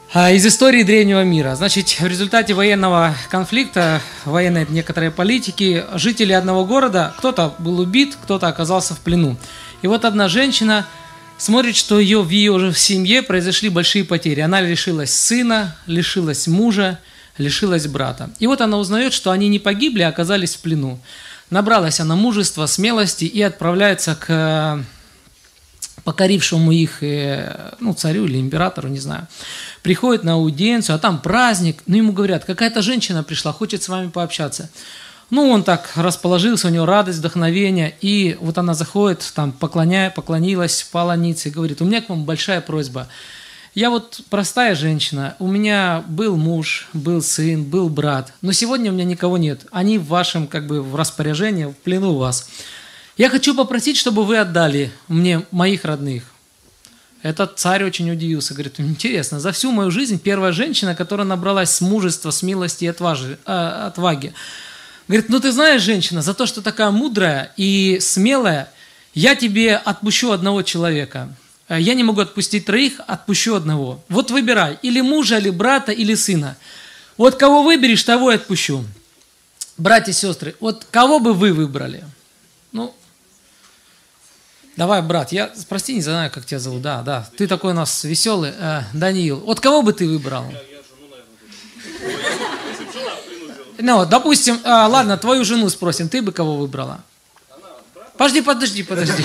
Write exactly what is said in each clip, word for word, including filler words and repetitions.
Из истории древнего мира. Значит, в результате военного конфликта, военной некоторой политики, жители одного города, кто-то был убит, кто-то оказался в плену. И вот одна женщина смотрит, что ее, в ее же семье произошли большие потери. Она лишилась сына, лишилась мужа, лишилась брата. И вот она узнает, что они не погибли, а оказались в плену. Набралась она мужества, смелости и отправляется к покорившему их ну, царю или императору, не знаю. Приходит на аудиенцию, а там праздник. Ну, ему говорят, какая-то женщина пришла, хочет с вами пообщаться. Ну, он так расположился, у него радость, вдохновение. И вот она заходит, там, поклоняя, поклонилась, пала ниц и говорит, у меня к вам большая просьба. Я вот простая женщина, у меня был муж, был сын, был брат, но сегодня у меня никого нет. Они в вашем, как бы, в распоряжении, в плену у вас. Я хочу попросить, чтобы вы отдали мне моих родных. Этот царь очень удивился, говорит, интересно, за всю мою жизнь первая женщина, которая набралась с мужества, смелости и отважи, э, отваги. Говорит, ну ты знаешь, женщина, за то, что такая мудрая и смелая, я тебе отпущу одного человека. Я не могу отпустить троих, отпущу одного. Вот выбирай, или мужа, или брата, или сына. Вот кого выберешь, того и отпущу. Братья и сестры, вот кого бы вы выбрали? Ну, давай, брат, я, прости, не знаю, как тебя зовут. Да, да, ты такой у нас веселый, э, Даниил. Вот кого бы ты выбрал? Я, я жену, наверное, ну, допустим, э, ладно, твою жену спросим, ты бы кого выбрала? Она, подожди, подожди, подожди.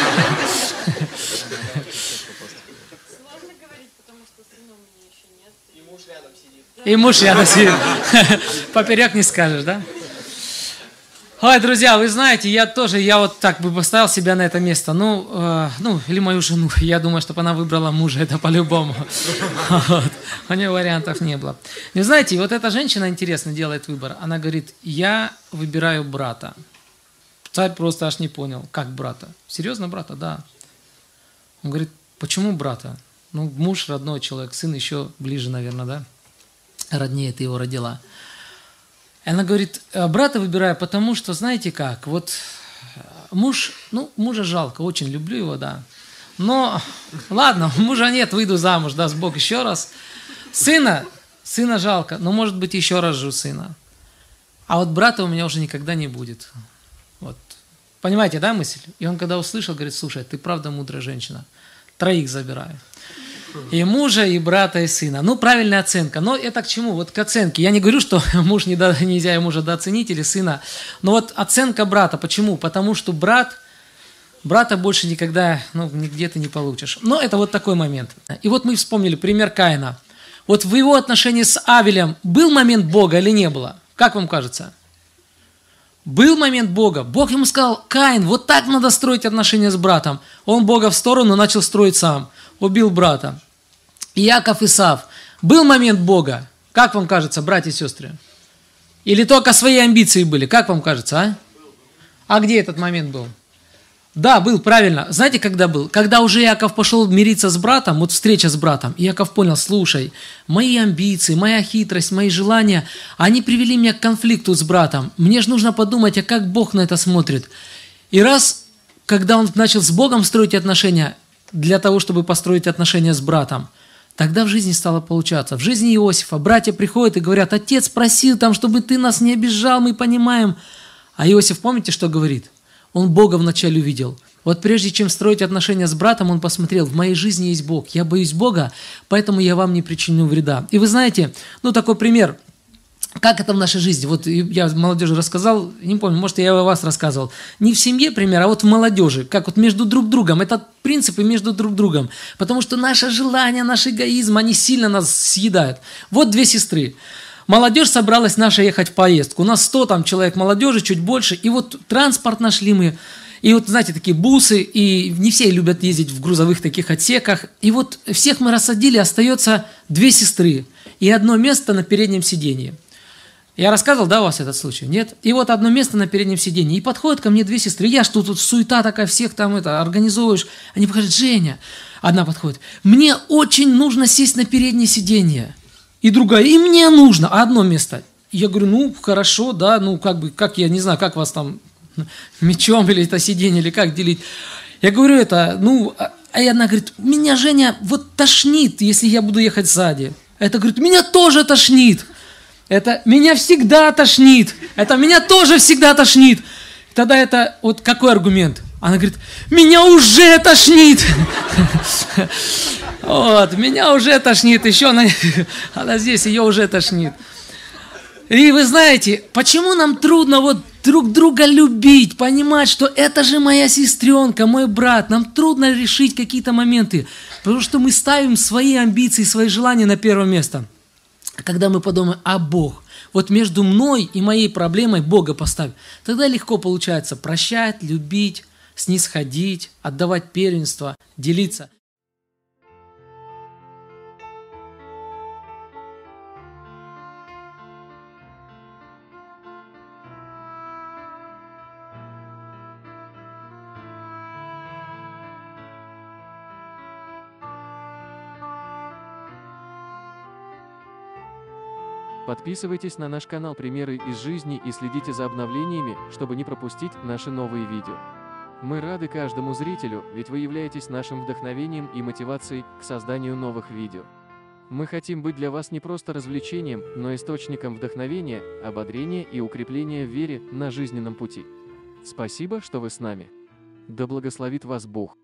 Сложно говорить, потому что сына у меня еще нет. И муж рядом сидит. И муж рядом сидит. Поперек не скажешь, да? Ой, друзья, вы знаете, я тоже, я вот так бы поставил себя на это место, ну, э, ну или мою жену, я думаю, чтобы она выбрала мужа, это по-любому. Вот. У нее вариантов не было. Вы знаете, вот эта женщина, интересно, делает выбор, она говорит, я выбираю брата. Царь просто аж не понял, как брата? Серьезно брата? Да. Он говорит, почему брата? Ну, муж, родной человек, сын еще ближе, наверное, да? Роднее ты его родила. Она говорит, брата выбираю, потому что, знаете как, вот муж, ну, мужа жалко, очень люблю его, да. Но, ладно, мужа нет, выйду замуж, даст Бог еще раз. Сына, сына жалко, но, может быть, еще рожу сына. А вот брата у меня уже никогда не будет. Вот. Понимаете, да, мысль? И он, когда услышал, говорит, слушай, ты правда мудрая женщина, троих забираю. И мужа, и брата, и сына. Ну, правильная оценка. Но это к чему? Вот к оценке. Я не говорю, что муж не до, нельзя мужа дооценить или сына. Но вот оценка брата. Почему? Потому что брат, брата больше никогда, ну, нигде ты не получишь. Но это вот такой момент. И вот мы вспомнили пример Каина. Вот в его отношении с Авелем был момент Бога или не было? Как вам кажется? Был момент Бога. Бог ему сказал, Каин, вот так надо строить отношения с братом. Он Бога в сторону начал строить сам. Убил брата. Иаков, Исав. Был момент Бога. Как вам кажется, братья и сестры? Или только свои амбиции были? Как вам кажется, а? А где этот момент был? Да, был, правильно. Знаете, когда был? Когда уже Иаков пошел мириться с братом, вот встреча с братом, Иаков понял, слушай, мои амбиции, моя хитрость, мои желания, они привели меня к конфликту с братом. Мне же нужно подумать, а как Бог на это смотрит. И раз, когда он начал с Богом строить отношения, для того, чтобы построить отношения с братом, тогда в жизни стало получаться. В жизни Иосифа братья приходят и говорят, отец просил там, чтобы ты нас не обижал, мы понимаем. А Иосиф, помните, что говорит? Он Бога вначале увидел. Вот прежде чем строить отношения с братом, он посмотрел, в моей жизни есть Бог. Я боюсь Бога, поэтому я вам не причиню вреда. И вы знаете, ну такой пример, как это в нашей жизни. Вот я молодежи рассказал, не помню, может, я у вас рассказывал. Не в семье, пример, а вот в молодежи. Как вот между друг другом. Это принципы между друг другом. Потому что наше желание, наш эгоизм, они сильно нас съедают. Вот две сестры. Молодежь собралась наша ехать в поездку. У нас сто там человек молодежи, чуть больше. И вот транспорт нашли мы. И вот, знаете, такие бусы. И не все любят ездить в грузовых таких отсеках. И вот всех мы рассадили, остается две сестры. И одно место на переднем сиденье. Я рассказывал, да, у вас этот случай? Нет? И вот одно место на переднем сиденье. И подходят ко мне две сестры. Я что тут суета такая, всех там это организовываешь. Они говорят, Женя. Одна подходит. Мне очень нужно сесть на переднее сиденье. И другая, и мне нужно. А одно место. Я говорю, ну, хорошо, да, ну, как бы, как я не знаю, как вас там мечом или это сиденье, или как делить. Я говорю, это, ну, а она говорит, меня, Женя, вот тошнит, если я буду ехать сзади. Это говорит, меня тоже тошнит. Это меня всегда тошнит. Это меня тоже всегда тошнит. Тогда это вот какой аргумент? Она говорит, меня уже тошнит. Вот, меня уже тошнит. Еще она, она здесь, ее уже тошнит. И вы знаете, почему нам трудно вот друг друга любить, понимать, что это же моя сестренка, мой брат. Нам трудно решить какие-то моменты, потому что мы ставим свои амбиции, свои желания на первое место. Когда мы подумаем, а Бог, вот между мной и моей проблемой Бога поставь, тогда легко получается прощать, любить, снисходить, отдавать первенство, делиться. Подписывайтесь на наш канал «Примеры из жизни» и следите за обновлениями, чтобы не пропустить наши новые видео. Мы рады каждому зрителю, ведь вы являетесь нашим вдохновением и мотивацией к созданию новых видео. Мы хотим быть для вас не просто развлечением, но источником вдохновения, ободрения и укрепления в вере на жизненном пути. Спасибо, что вы с нами. Да благословит вас Бог.